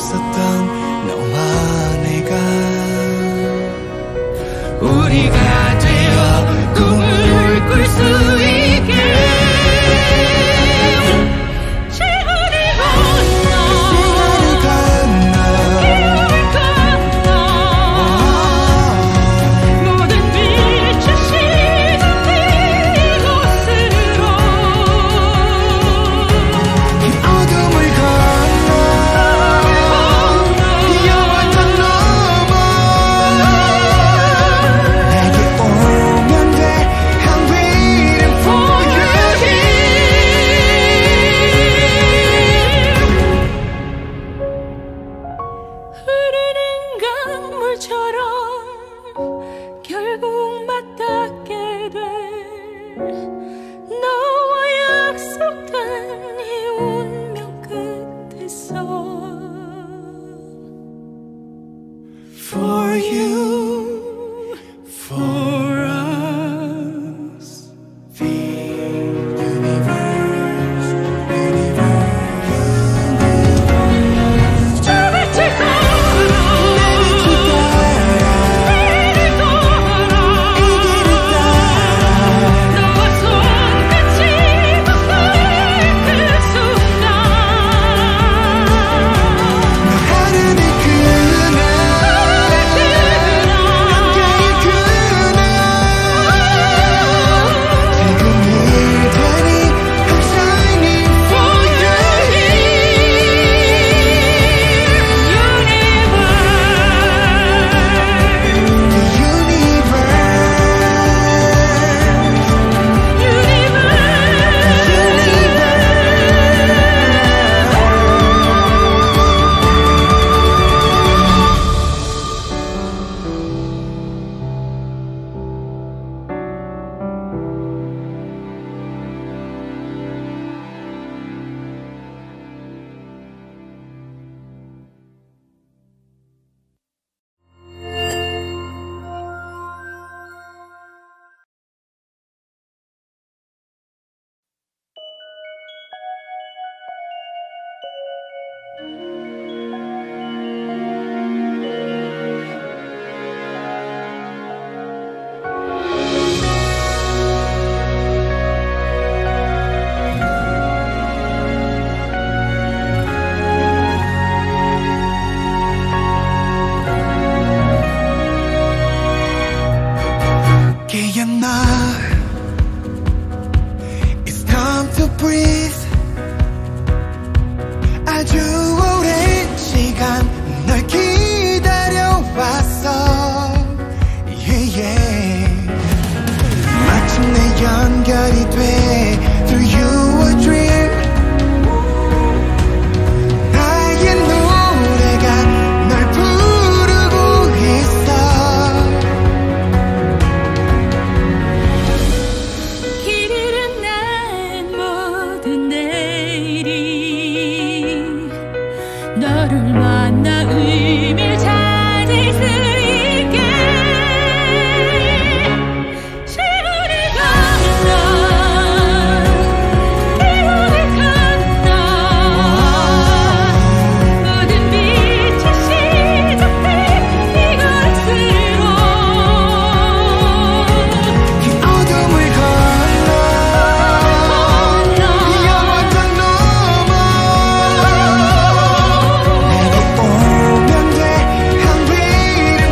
있었던 너와 내가 우리가 되어 꿈을 꿀 수 있게 시간을 건너 기억을 건너 모든 빛을 시작해 이곳으로 이 어둠을 건너 영원한 넘어 내게 오면 돼 I'm waiting for you 흐르는 강물처럼 결국 맞닿게 돼 너와 약속된 이 운명 끝에서 For you, for us, the universe, 저 빛을 걸어 길을 걸어 너와 손끝이 닿을 그 순간 하늘의 그날 함께일 그날 지금일 테니 I'm shining for you 깨어나 It's time to breathe 아주 오랜 시간 널 기다려왔어 yeah, yeah. 마침내 연결이 돼 Through you a dream 나의 노래가 널 부르고 있어 길 잃은 나의 모든 내일이 너를 만나 의미를 찾을 수 있게 시간을 건너 기억을 건너 모든 빛이 시작돼 이곳으로 이 어둠을 건너 영원한 넘어 내게 오면 돼 I'm waiting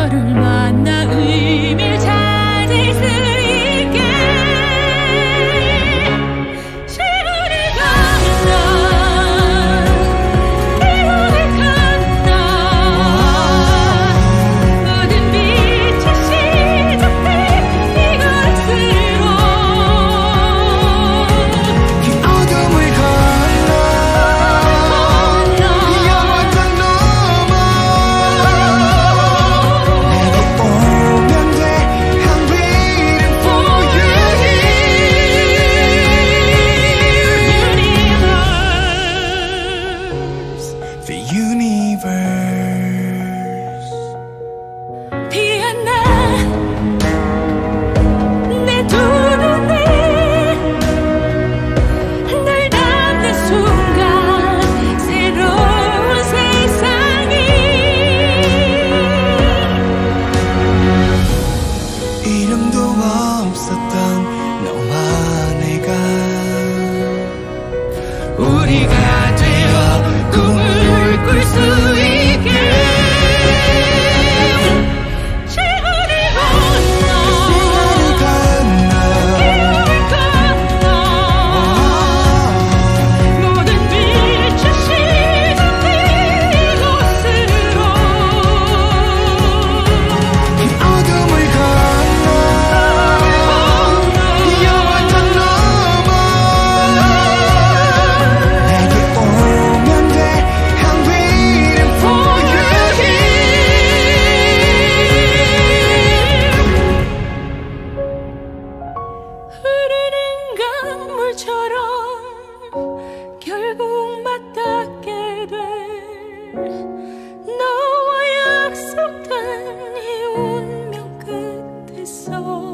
너를 만나 의미를 찾을 수 있게 시간을 건너 기억을 건너 모든 빛의 시작된 이곳으로 그 어둠을 건너 영원한 넘어 내게 오면 돼 I'm waiting for you universe The universe 피어나 내 두 눈에 널 담는 순간 새로운 세상이 이름도 없었던 너와 내가 우리가 되어 꿈을 꿀 수 있게 시간을 건너 시간을 건너 기억을 건너 모든 빛의 시작된 이곳으로 그 어둠을 건너 영원한 넘어 내게 오면 돼 I'm waiting for you 흐르는 강물처럼 결국 맞닿게 돼 너와 약속된 이 운명 끝에서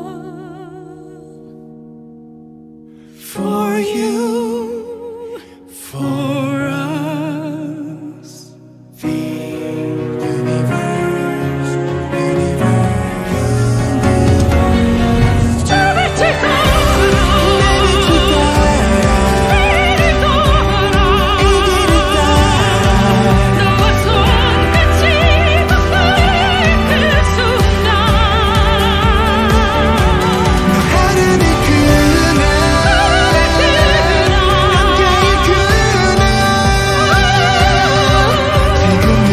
For you For us The universe 저 같이 걸어 이 길을 걸어 너와 손끝이 닿는 그 순간 하늘이 그날 함께일 그날 지금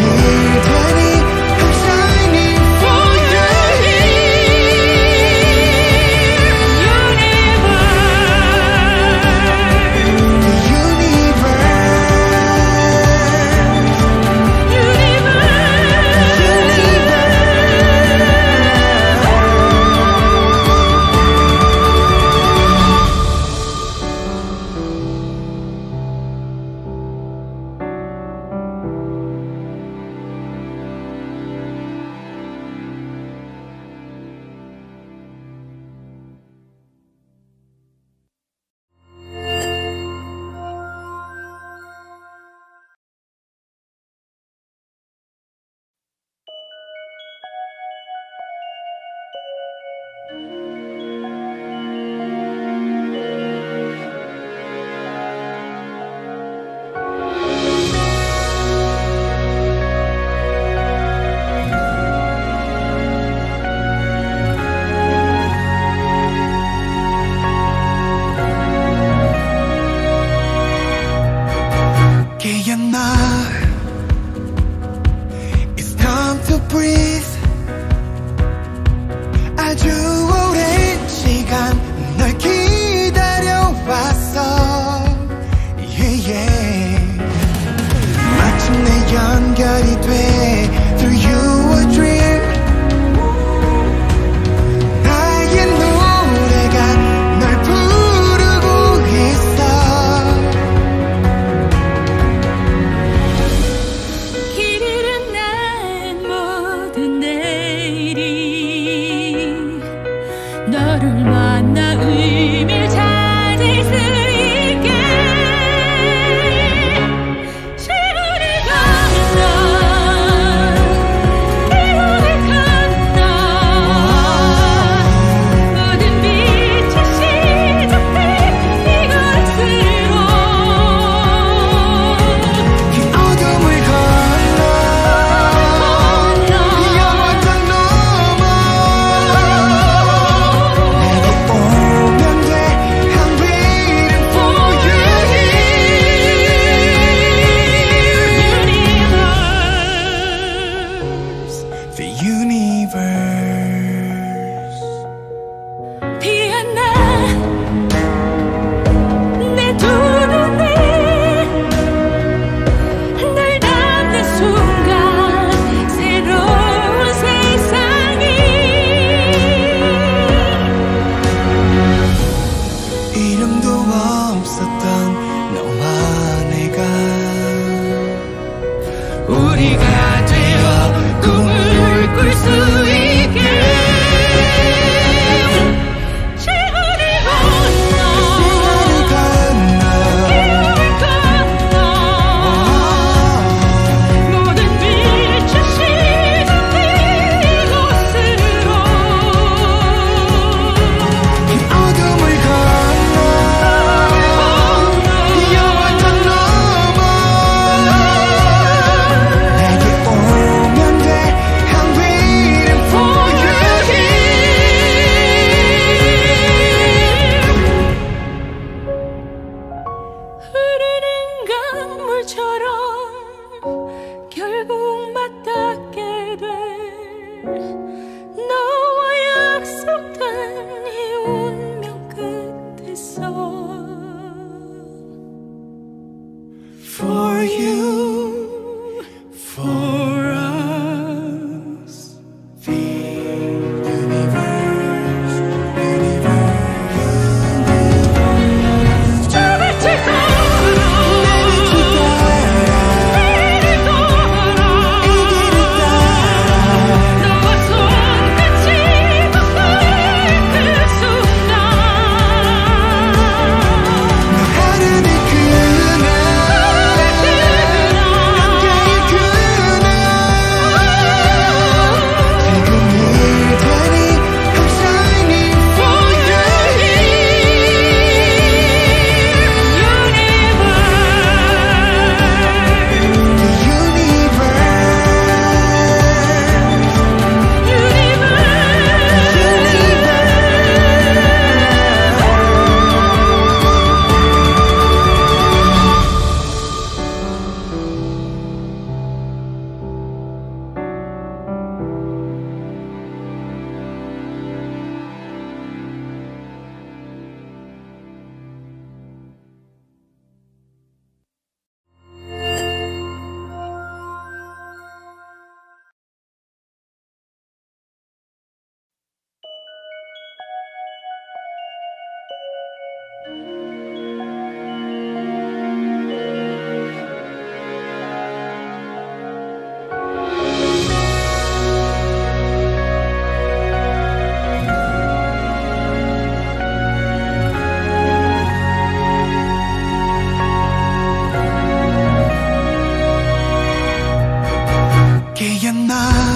깨어나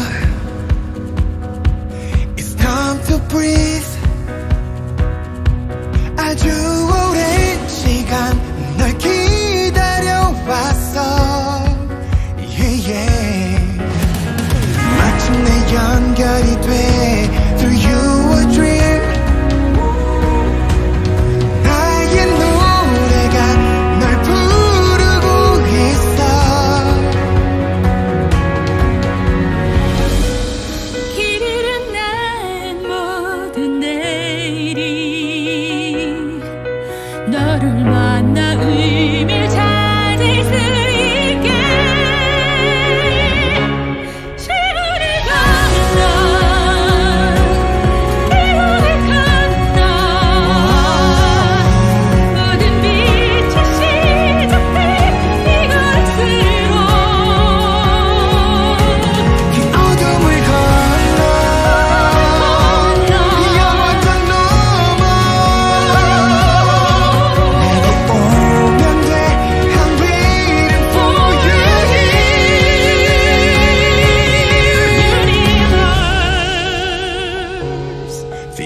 It's time to breathe 아주 오랜 시간 널 기다려왔어 yeah, yeah. 마침내 연결이 돼 Through you a dream 나의 노래가 널 부르고 있어 길 잃은 나의 모든 내일이 너를 만나 의미를 찾을 수 있게 시간을 건너 기억을 건너 모든 빛의 시작된 이곳으로 긴 어둠을 건너 영원한 넘어 내게 오면 돼 I'm waiting for you The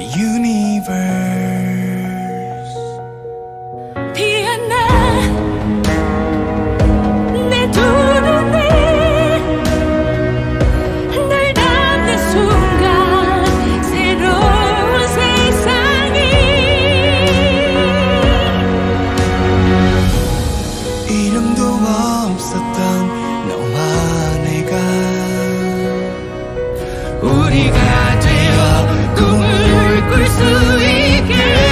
universe 피어나 내 두 눈에 널 담는 순간 새로운 세상이 이름도 없었던 너와 내가 우리가 되어 꿈을 꿀 수 있게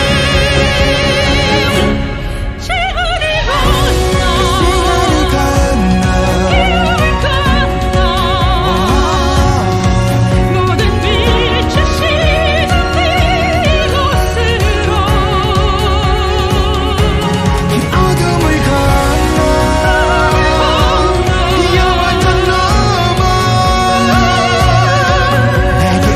시간을 건너 기억을 건너 모든 빛의 시작된 이곳으로 긴 어둠을 건너 영원한 넘어 내게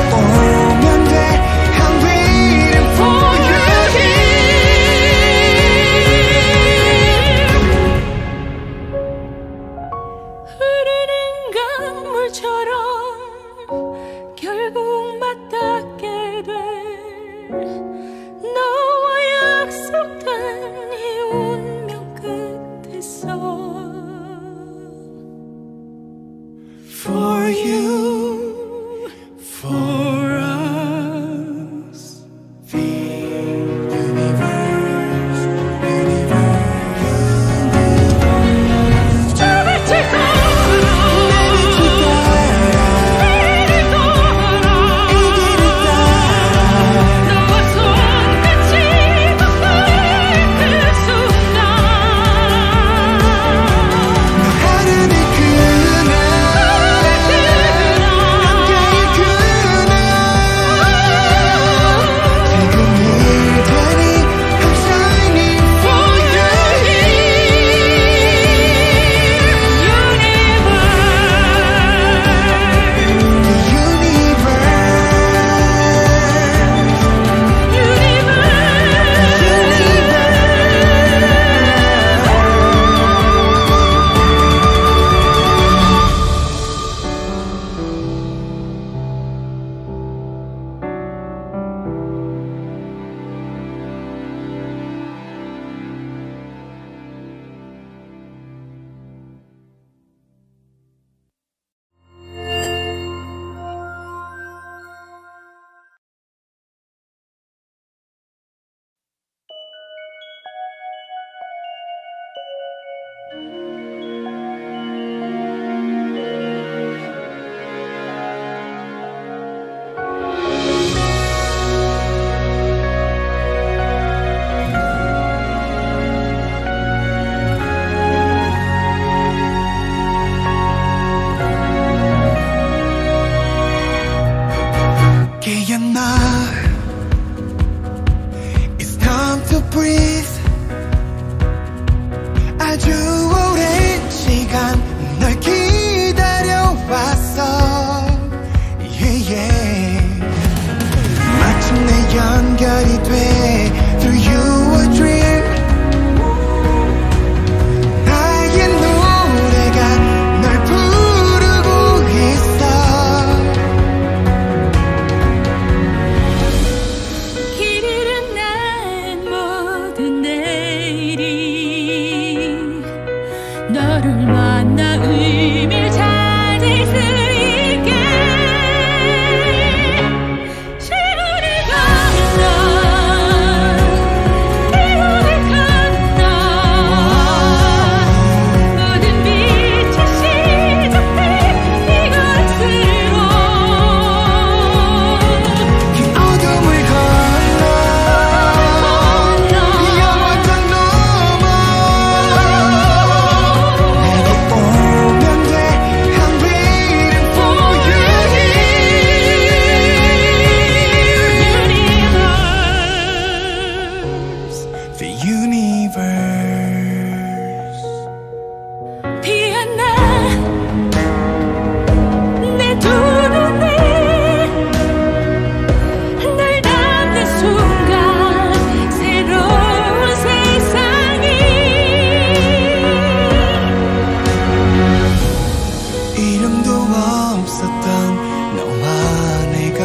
있었던 너와 내가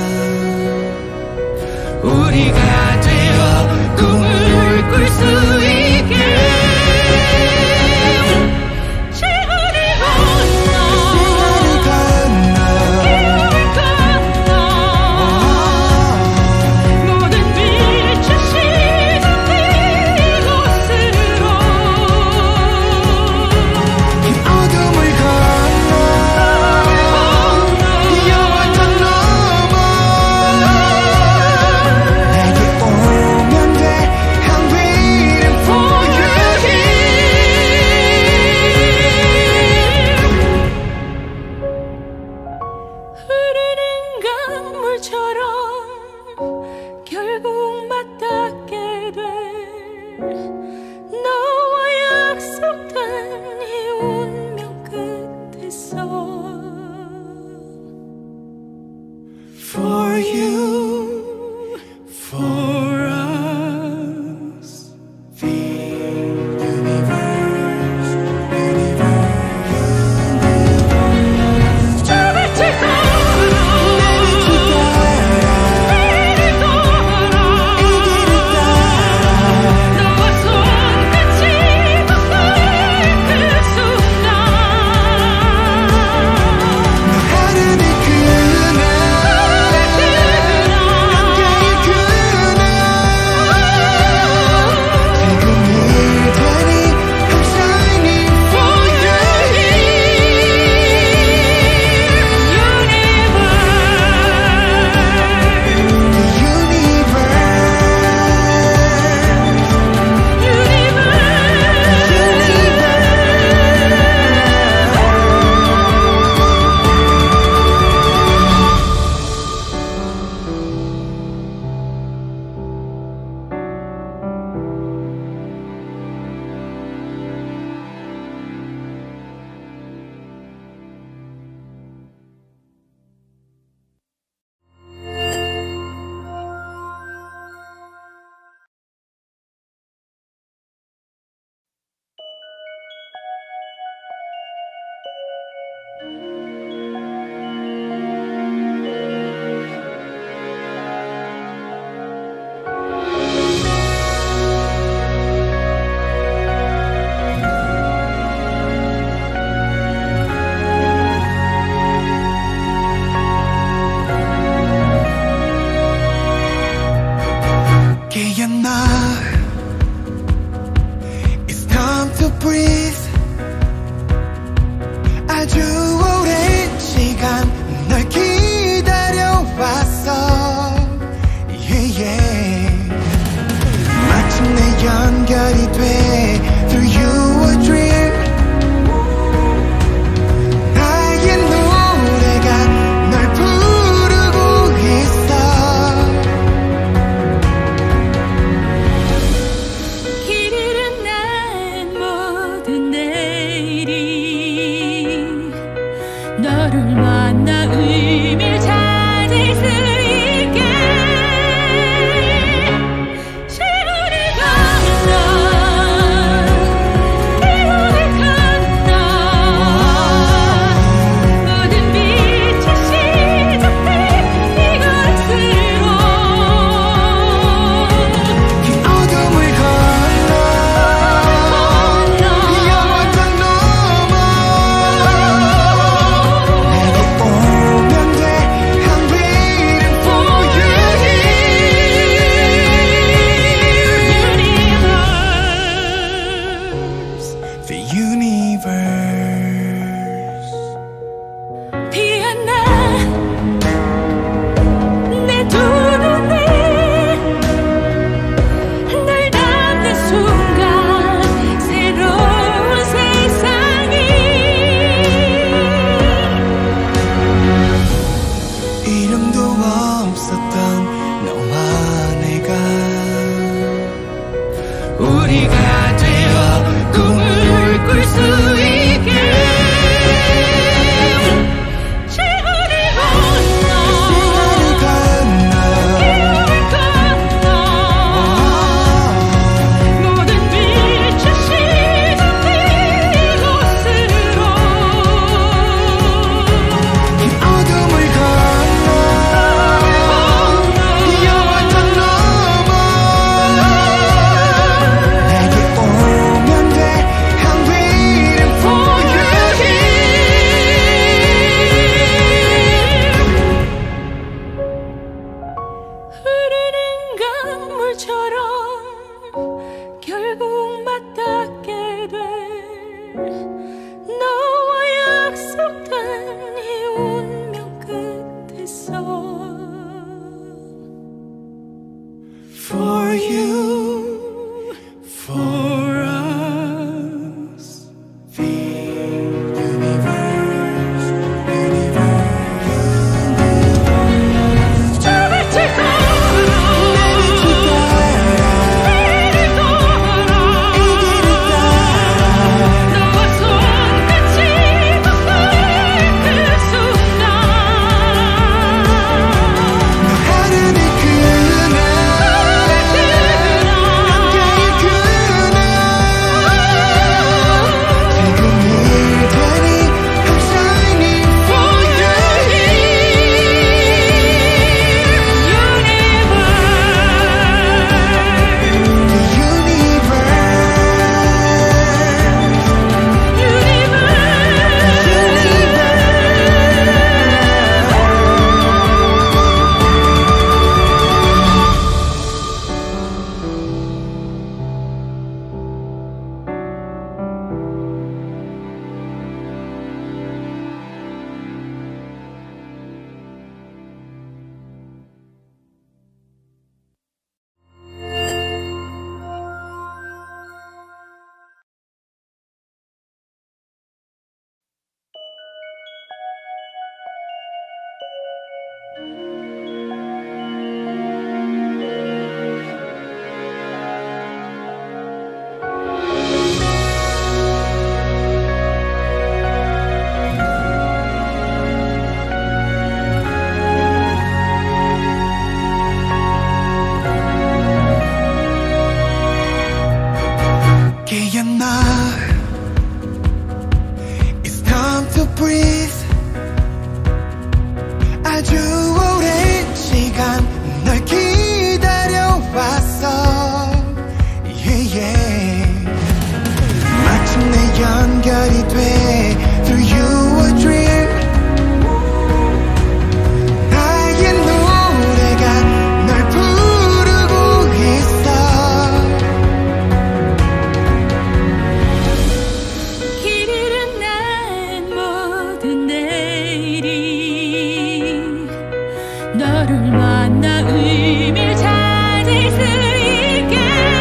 우리가 되어 꿈을 꿀 수 있게 시간을 건너 기억을 건너 모든 빛을 시작해 이곳으로 이 어둠을 건너 영원한 넘어 내게 오면 돼 I'm waiting for you 흐르는 강물처럼 결국 맞닿게 될 너와 약속된 이 운명 끝에서 For you For us The universe 저 빛을 걸어 이를 걸어 너와 손끝이 닿을 그 순간 하늘의 그날 함께일 그날 지금 일들이 I'm shining for you 깨어나 It's time to breathe 아주 오랜 시간 널 기다려왔어 yeah, yeah. 마침내 연결이 돼 Through you a dream 나의 노래가 널 부르고 있어 길 잃은 나의 모든 내일이 너를 만나 의미를 찾을 수 있게 시간을 건너 기억을 건너 모든 빛을 시작해 이곳으로 이 어둠을 건너 영원한 넘어 내게 오면 돼 I'm waiting 너를 만나 의미를 찾을 수 있게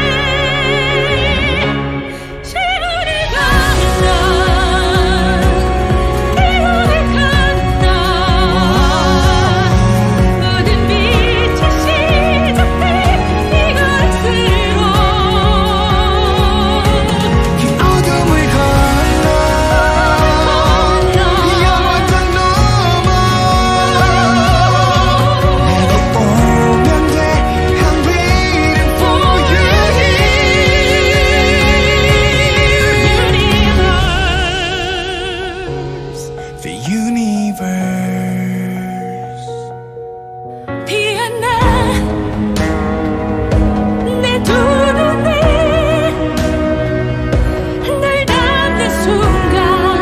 시간을 건너 기억을 건너 모든 빛의 시작된 이곳으로 긴 어둠을 건너 영원한 넘어 내게 오면 돼 I'm waiting for you The universe 피어나 내 두 눈에 널 담는 순간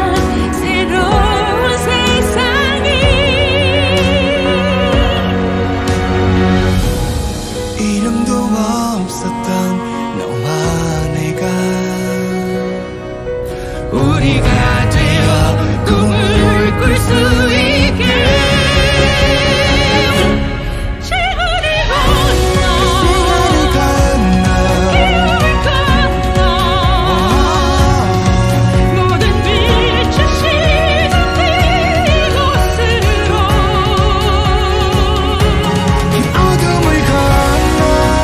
새로운 세상이 이름도 없었던 너와 내가 우리가 되어 꿈을 꿀 수 있게 시간을 건너 시간을 건너 기억을 건너 모든 빛의 시작된 이곳으로 긴 어둠을 건너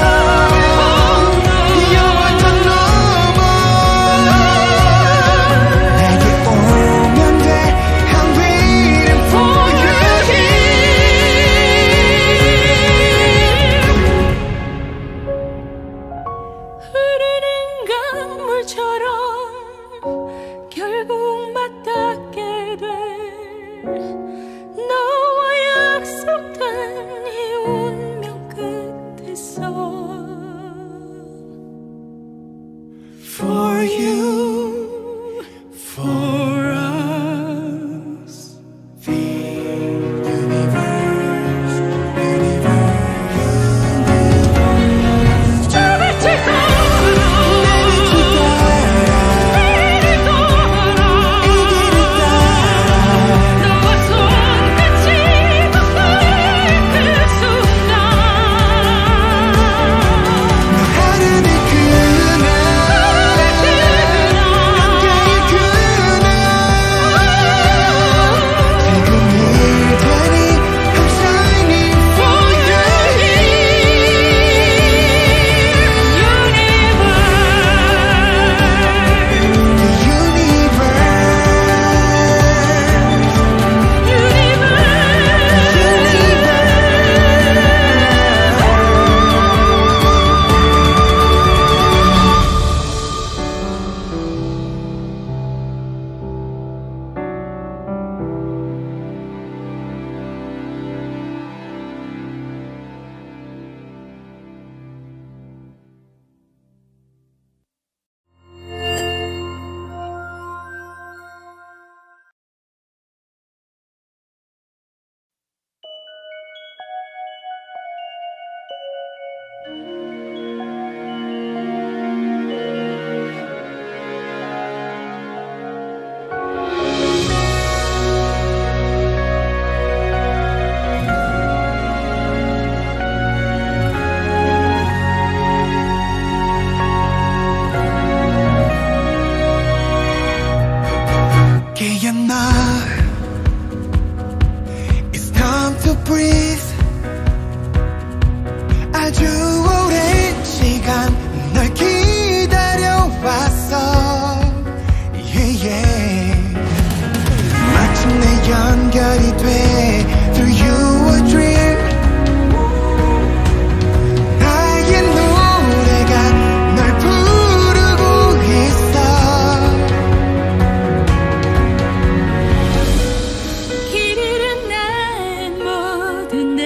영원한 넘어 내게 오면 돼 I'm waiting for you 흐르는 강물처럼 결국 맞닿게 돼 너와 약속된 이 운명 끝에서 For you, for us, the universe, 저 같이 걸어 universe. 내를 걸어 너와 손끝이 닿는 그 순간 하늘의 그날, 한가의 그날, 지금이 되니 I'm shining for you. 깨어나 It's time to breathe 아주 오랜 시간 널 기다려왔어 yeah, yeah. 마침내 연결이 돼 Through you a dream 나의 노래가 널 부르고 있어 길 잃은 나의 모든 날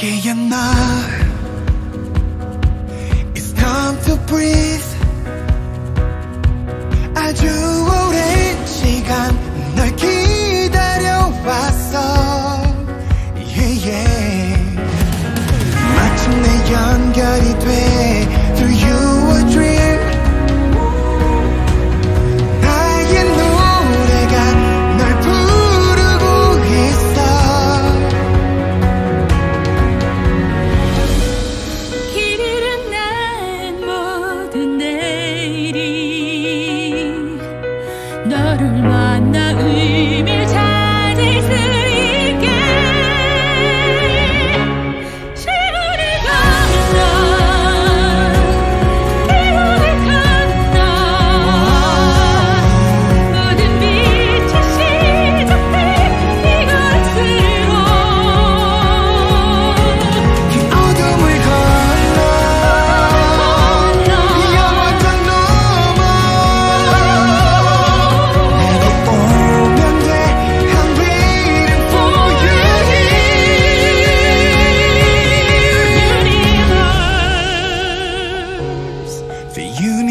깨어나 It's time to breathe 아주 오랜 시간 널 기다려왔어 yeah, yeah. 마침내 연결이 돼 Through you a dream 나의 노래가 널 부르고 있어 길 잃은 나의 모든 내일이 너를 만나 의미를 찾을 수 있게 시간을 건너 기억을 건너 모든 빛의 시작된 이곳으로 그 어둠을 건너 영원한 넘어 내게 오면 돼 I'm waiting for you The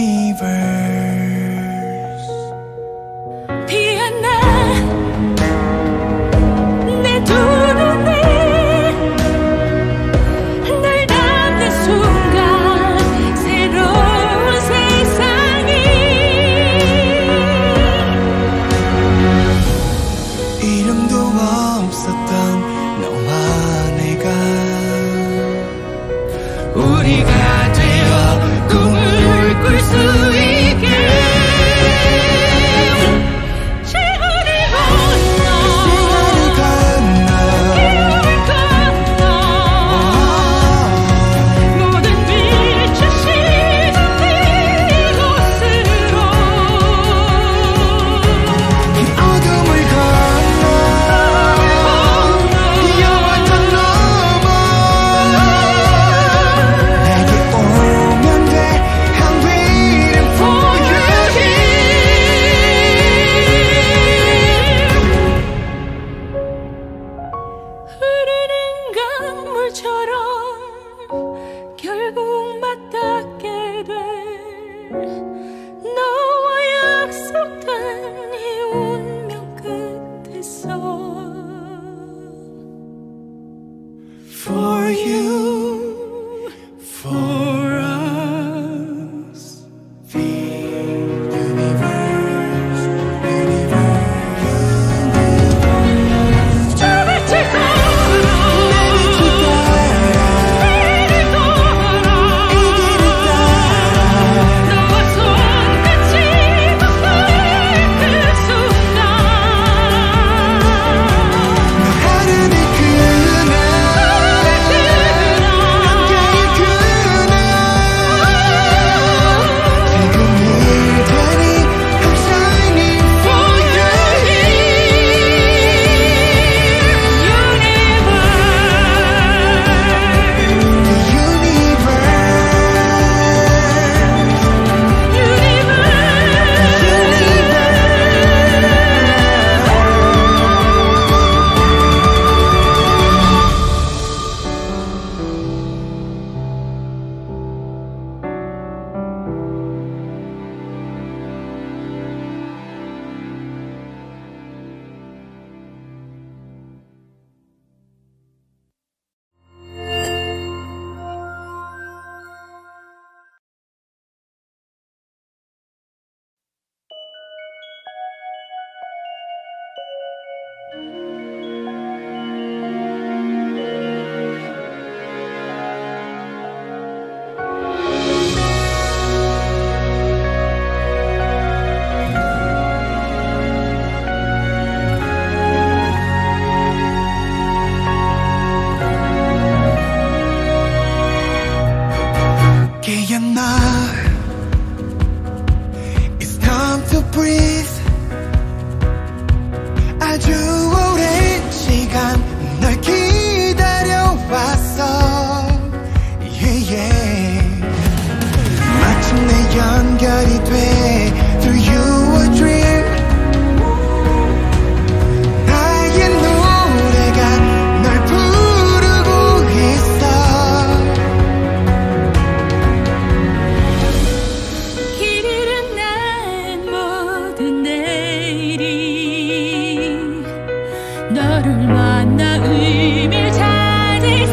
universe 피어나 내 두 눈에 널 담는 순간 새로운 세상이 이름도 없었던 너와 내가 우리가 되어 꿈을 꿀 수 있게 시간을 건너 건너 기억을 건너 모든 빛의 시작된 이곳으로 그 어둠을 건너 영원한 넘어 내게 오면 돼 I'm waiting for you 흐르는 강물처럼 결국 맞닿게 돼 너와 약속된 이 운명 끝에서 For you For us The universe 저 빛을 따라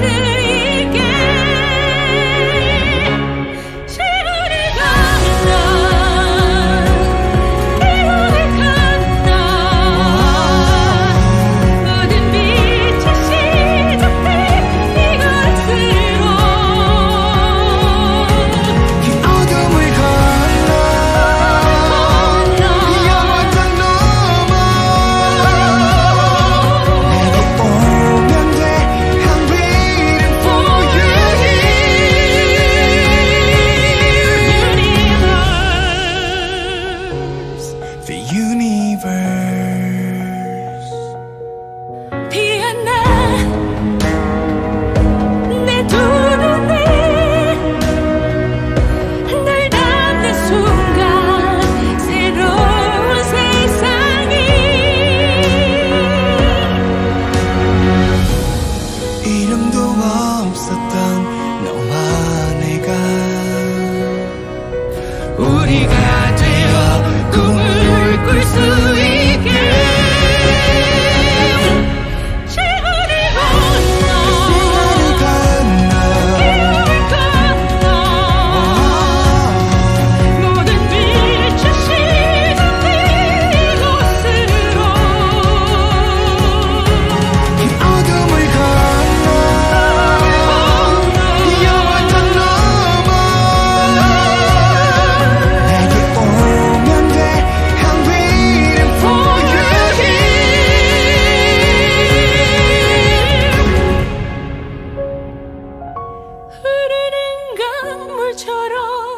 있게 시간이 건너 기억이 건너 모든 빛의 시작된 이것으로 어둠을 건너 영원한 넘어 내게 오면 돼 I'm waiting for you here The universe 피어나 내 두 눈에 널 닿는 순간 새로운 세상이 이름도 없었던 너와 내가 우리가 되어 꿈을 꿀 수 있게 시간이 건너 시간을 건너 기억을 건너 모든 빛의 시작된 이곳으로 어둠을 건너 영원한 넘어 내게 오면 돼 I'm waiting for you 흐르는 강물처럼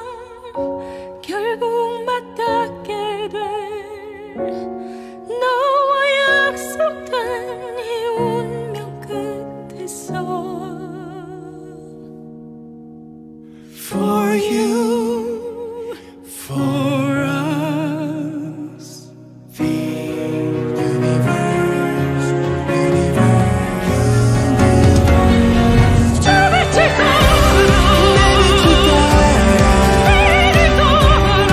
결국 맞닿게 돼 너와 약속된 이 운명 끝에서 For you For us The universe 저 빛을 걸어 이를 걸어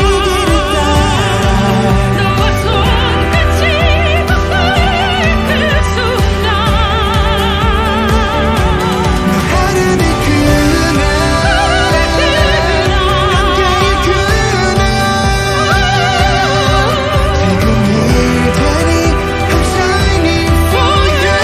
너와 손끝이 닿을 그 순간 하늘의 그날 함께일 그날 지금 일테니 I'm shining for you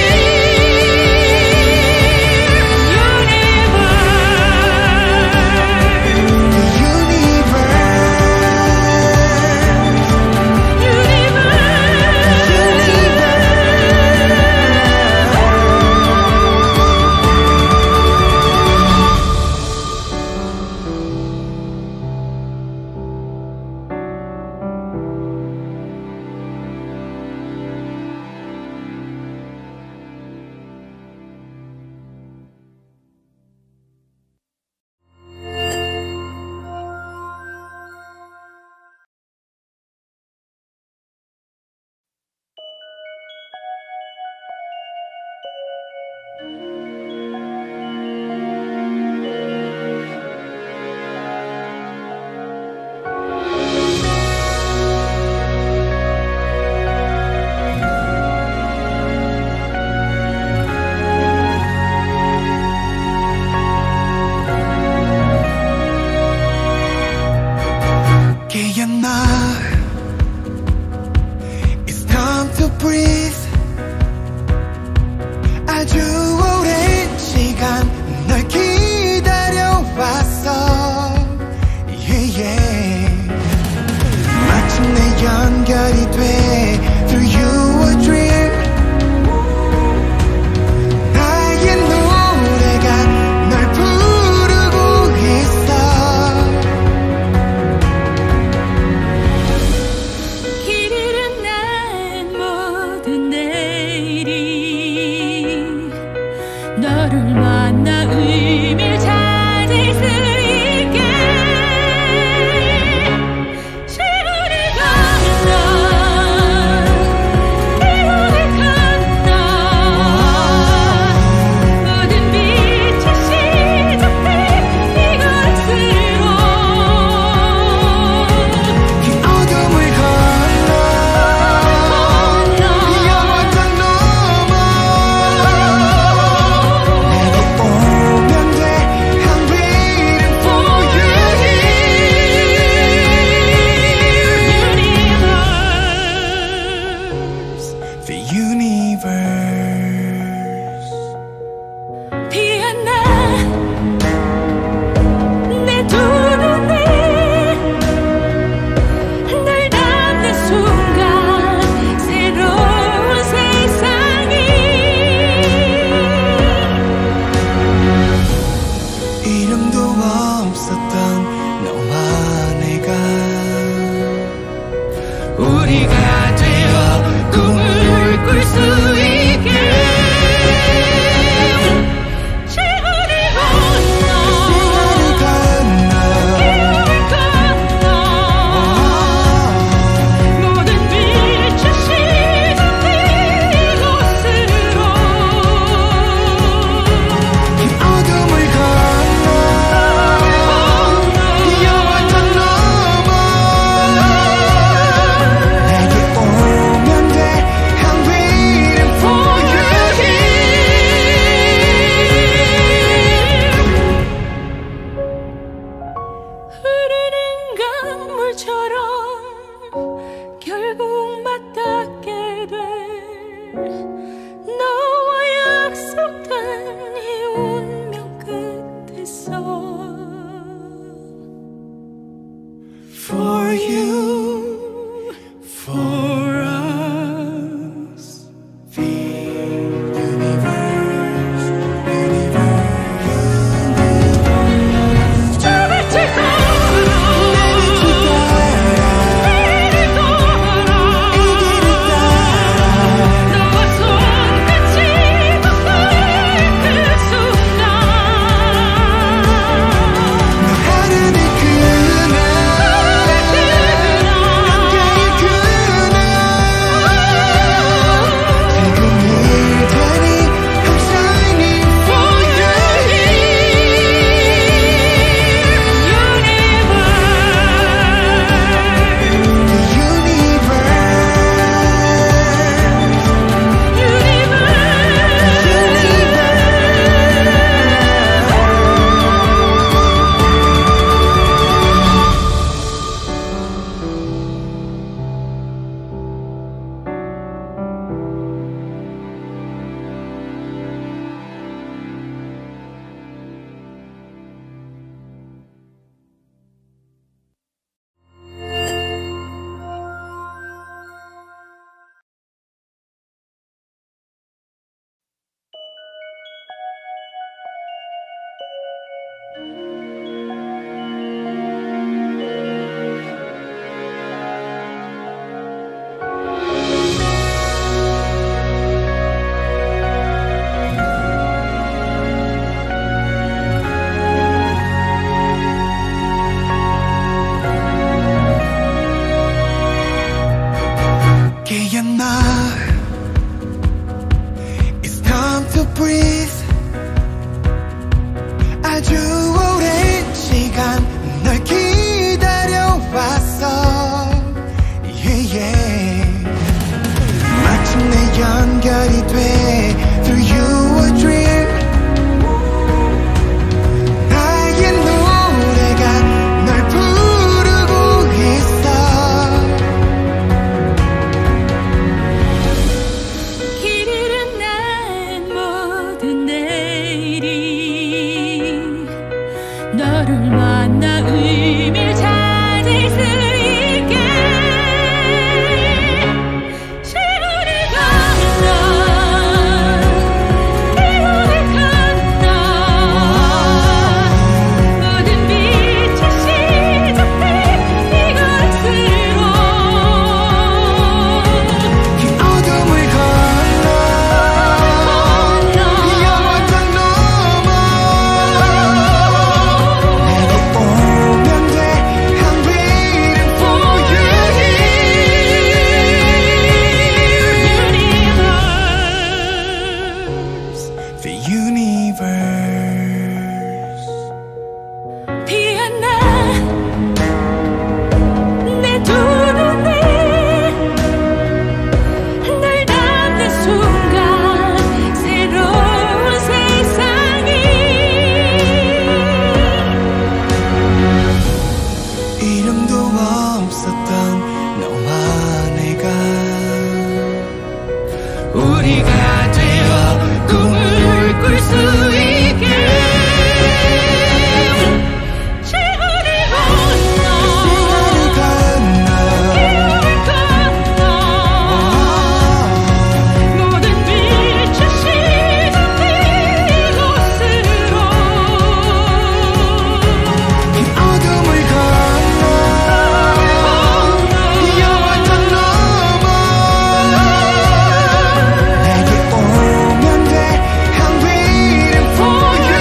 깨어나 It's time to breathe 아주 오랜 시간 널 기다려왔어 yeah, yeah. 마침내 연결이 돼 Through you a dream 나의 노래가 널 부르고 있어 길 잃은 나의 모든 내일이 너를 만나 의미를 찾을 수 있게 시간이 건너 기억이 건너 모든 빛의 시작된 이것으로 어둠을 건너 영원한 넘어 너를 만나 의미를 찾을 수 있게 시간을 건너 기억을 건너 모든 빛의 시작된 이곳으로 긴 어둠을 건너 영원 땅 넘어 내게 오면 돼 I'm waiting for you The universe 피어나 내 두 눈에 널 담는 순간 새로운 세상이 이름도 없었던 너와 내가 우리가 되어 꿈을 꿀 수 있게 시간을 건너 건너 기억을 건너 모든 빛의 시작된 이곳으로 긴 어둠을 건너 영원 땅 넘어 내게 오면 돼 I'm waiting for you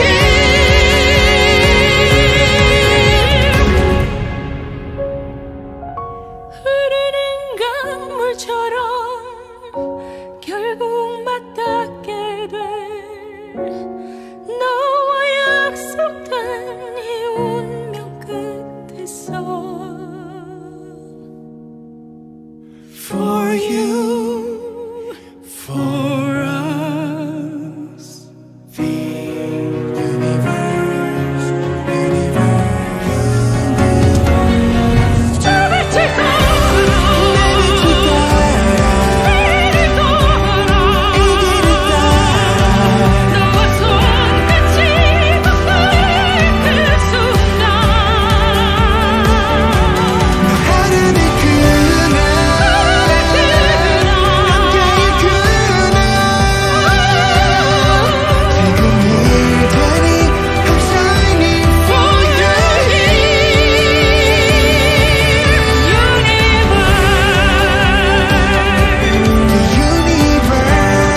흐르는 강물처럼 결국 맞닿게 돼 너와 약속된 이 운명 끝에서 For you For us The universe 저 같이 걸어 이 길을 걸어 너와 손끝이 닿는 그 순간 하늘의 그날 함께일 그날 지금이 되니 I'm shining for you The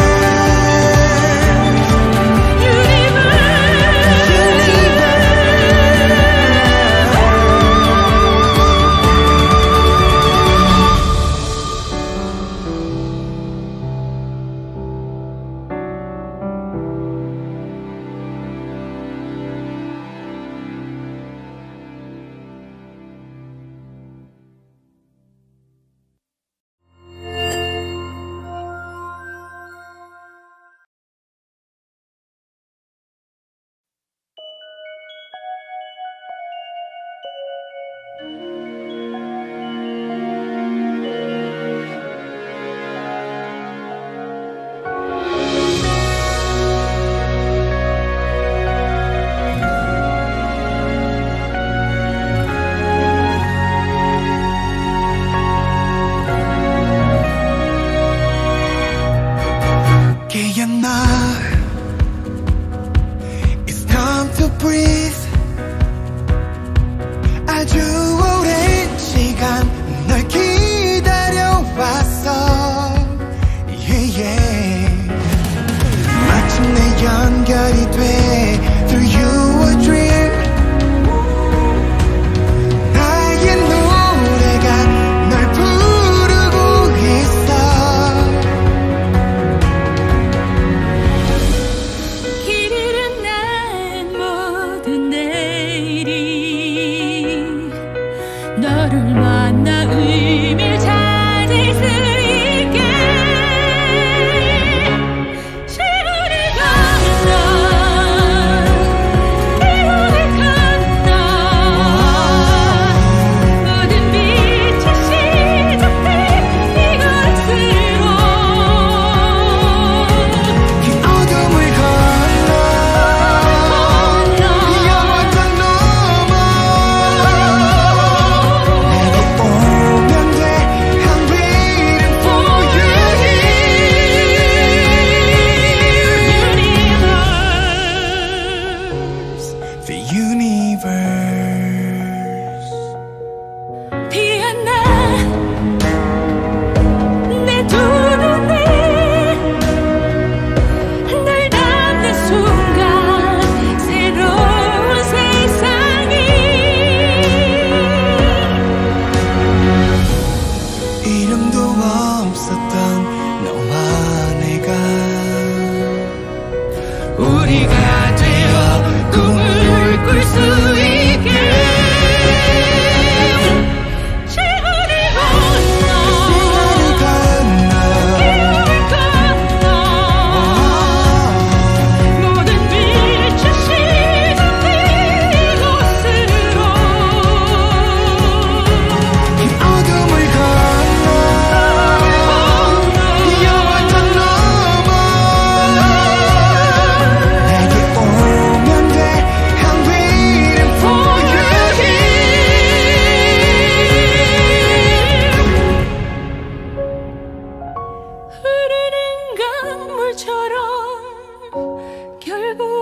깨어나 It's time to breathe 아주 오랜 시간 널 기다려왔어 yeah, yeah. 마침내 연결이 돼 Through you a dream 나의 노래가 널 부르고 있어 길 잃은 난 모두 내 내가 되어 꿈을 꿀 수 있게 시간을 건너 모든 빛의 시간 이곳으로 어둠을 건너 영원한 넘어 내게 오면 돼 I'm waiting for you 흐르는 강물처럼 결국